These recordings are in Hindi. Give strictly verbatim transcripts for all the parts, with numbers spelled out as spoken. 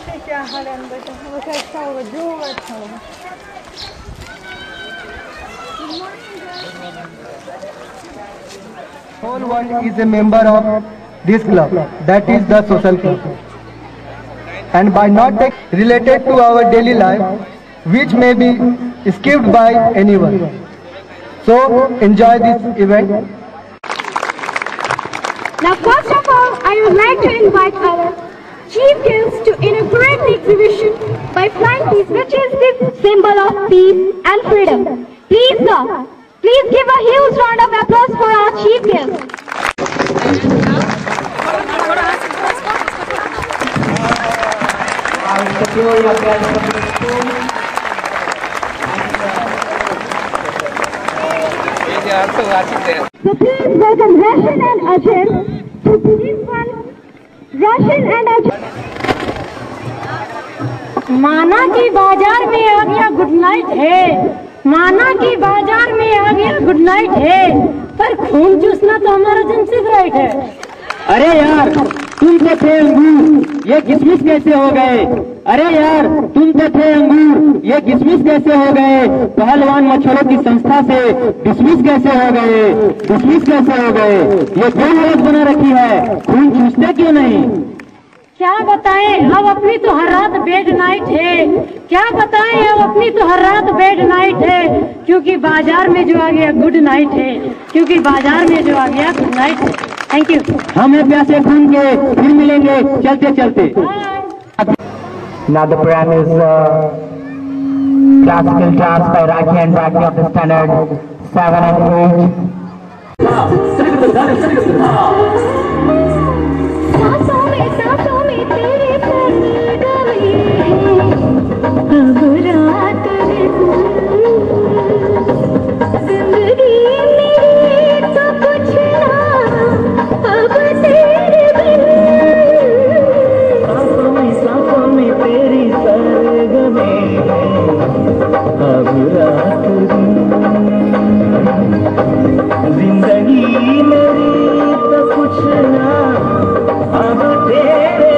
क्या हाल है अंदर का? वैसे अच्छा होगा, जो होगा अच्छा होगा। Whole world is a member of this club, that is the social club. And by not taking related to our daily life, which may be skipped by anyone. So enjoy this event. Now first of all, I would like to invite our chief guests to inaugurate the exhibition by flying peace, which is the symbol of peace and freedom. Please, sir, please give a huge round of applause for our chief guests. I will secure your guests from the school. So please welcome Roshan and Ajay to this one. Roshan and Ajay. माना कि बाजार में आ गया गुड नाइट है, माना कि बाजार में आ गया गुड नाइट है, पर खून चूसना तो हमारा जिनसी राइट है। अरे यार तुम तो थे अंगूर, ये किशमिश कैसे हो गए? अरे यार तुम तो थे अंगूर, ये किशमिश कैसे हो गए? पहलवान मछुआरों की संस्था से डिसमिस कैसे हो गए? डिसमिस कैसे हो गए? ये क्यों रोज बना रखी है, खून चूसते क्यों नहीं? क्या बताएं अब अपनी तो हर रात बेड नाइट है, क्या बताएं अब अपनी तो हर रात बेड नाइट है, क्योंकि बाजार में जो आ गया गुड नाइट है, क्योंकि बाजार में जो आ गया गुड नाइट है। Thank you. हम हैं प्यासे खून के, फिर मिलेंगे चलते चलते। Now the program is uh, classical dance by Rakhi and Rakhi of the standard seven and eight. सांसों में सांसों में तेरे सरगमे, अब रात जिंदगी मेरी तो कुछ ना, अब तेरे बिन। सांसों में सांसों में तेरी सरगमे, अब रात जिंदगी मेरी तो कुछ ना, अब तेरे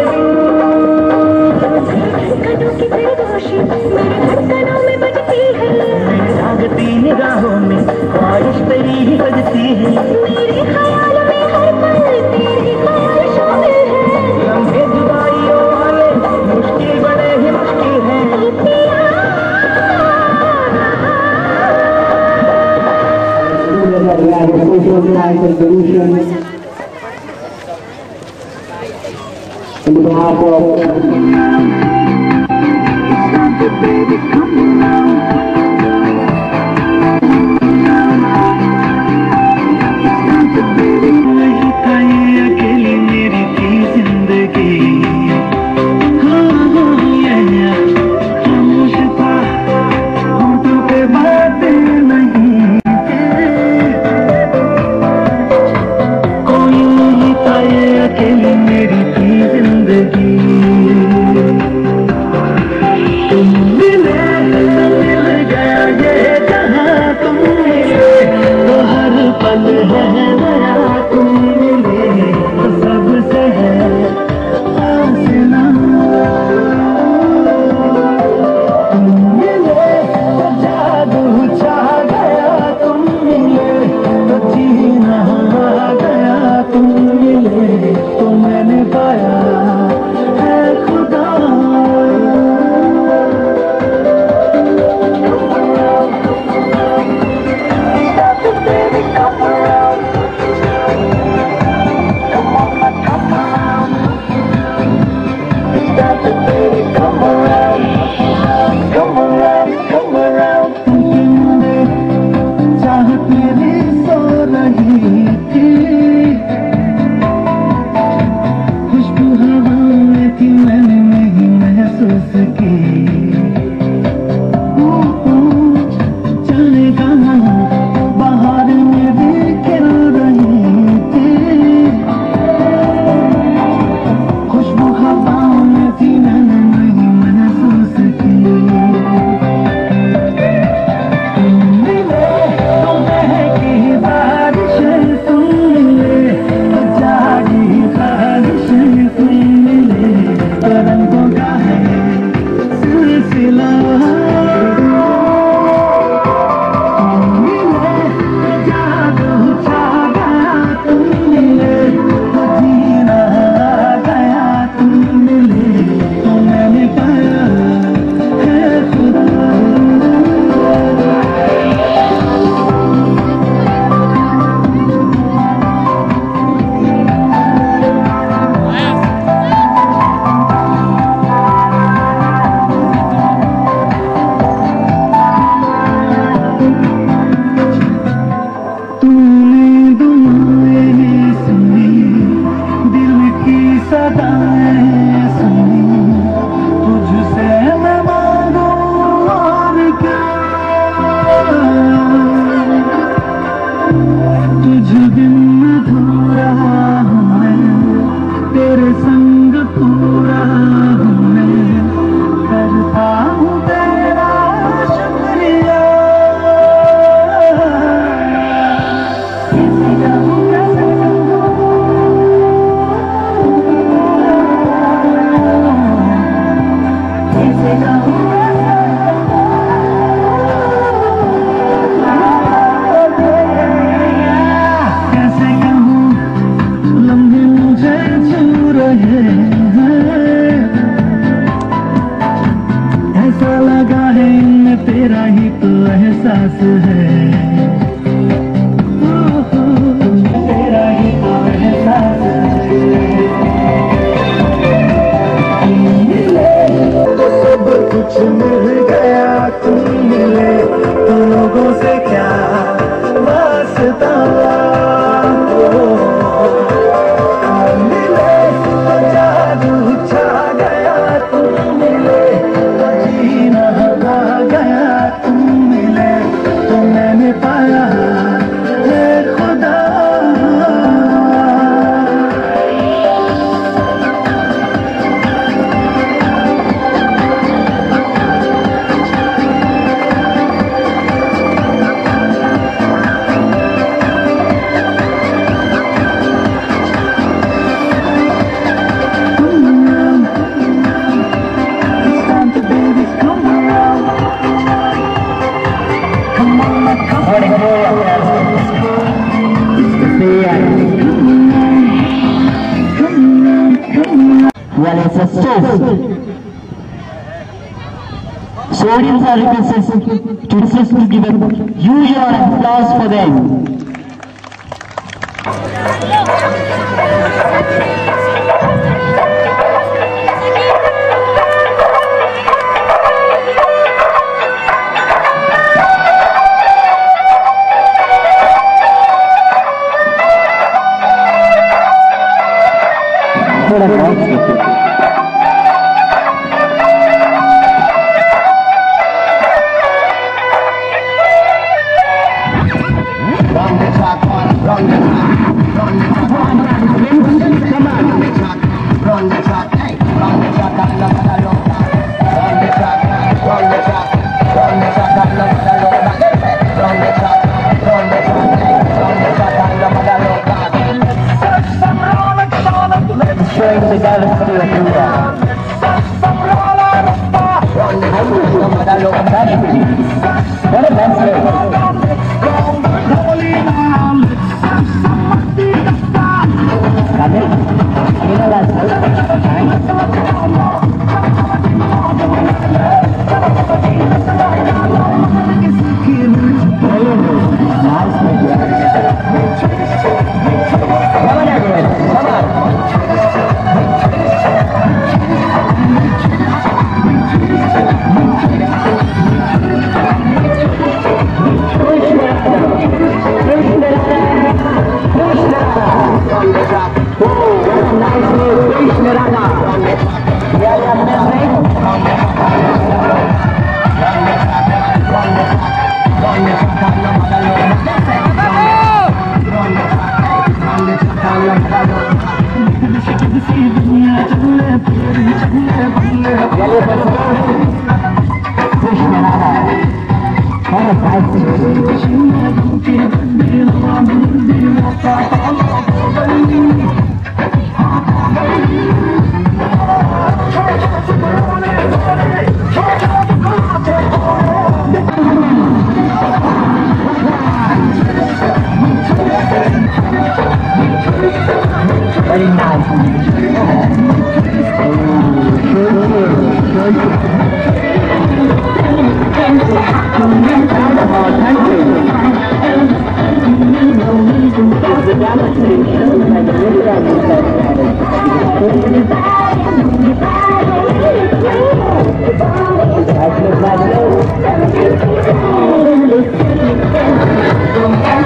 धड़कनों की सरगोशी मेरे धड़कनों में बजती है, जागती निगाहों में ख्वाहिश तेरी ही बजती है, मेरे ख्याल में हर पल तेरे ख्याल शामिल है। लम्हे जुदाइयों वाले मुश्किल बड़े ही मुश्किल है। On behalf of अकेली मेरी थी जिंदगी, खामोश था होठों पे बातें नहीं, कोई नहीं था ये अकेली मेरी थी जिंदगी। तुम मिले तो मिल गया ये जहां, तुम मिले तो हर पल है नया, तुम मिले तो सबसे है फासला, तुम मिले तो जादू छा गया, तुम मिले तो जीना आ गया, तुम मिले तो मैंने पाया है खुदा। चाहत मेरी सो रही थी, खुशबू हवाओं में थी मैंने नहीं महसूस की, जाने कहाँ बाहर में भी खिल रही थी, खुशबू हवाओं में थी मैंने नहीं महसूस की। रंगों का है अदाएं सुनी, तुझसे मैं मांगू और क्या, तुझ बिन अधूरा हूँ मैं, तेरे संग पूरा हूँ मैं, करता हूँ तेरा शुक्रिया। कैसे कहूँ कैसे कैसे कहूँ कैसे कहूँ लम्हे मुझे छू रहे हैं, ऐसा लगा है इनमें तेरा ही तो एहसास है, तेरा ही तो एहसास है। तो सब कुछ मिल गया, तुम मिले तो लोगों से क्या वास्ता, मिले तो जादू छा गया, तुम मिले तो जीना आ गया, तुम मिले तो मैंने पाया है खुदा। Well, it's a stiff. So audience are requested to assist to give a huge round of applause for them. Showing the galaxy of Buddha. What a message. You know Very nice.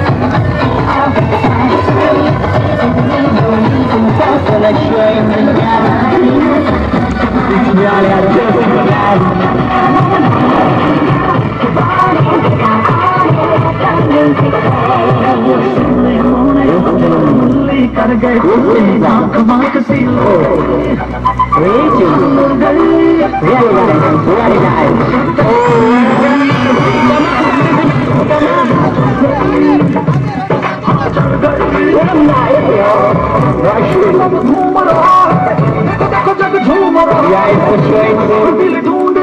Let's show कर गए कमाल सी ढूंढ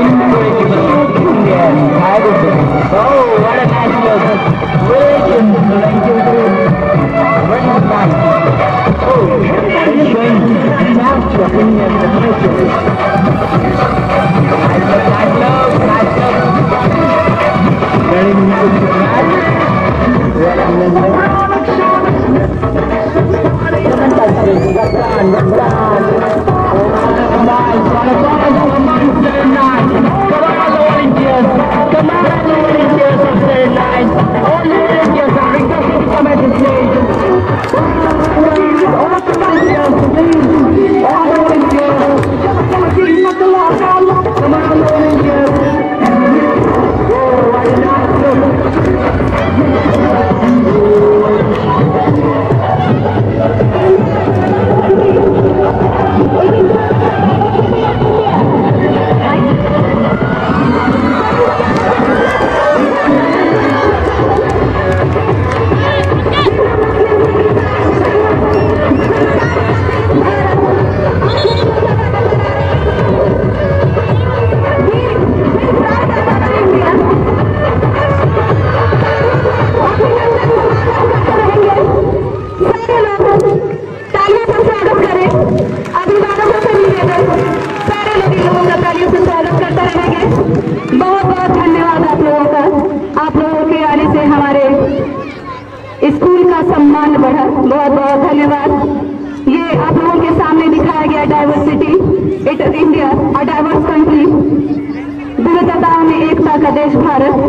स्कूल का सम्मान बढ़ा। बहुत बहुत धन्यवाद। ये आप लोगों के सामने दिखाया गया diversity, it India a diverse country, विविधताओं में एकता का देश भारत।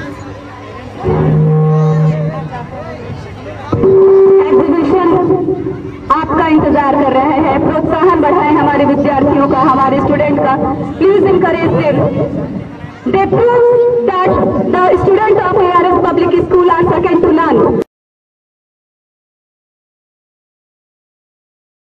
एग्जीबिशन आपका इंतजार कर रहे हैं। प्रोत्साहन बढ़ाएं हमारे विद्यार्थियों का, हमारे स्टूडेंट का। Please encourage them. They prove that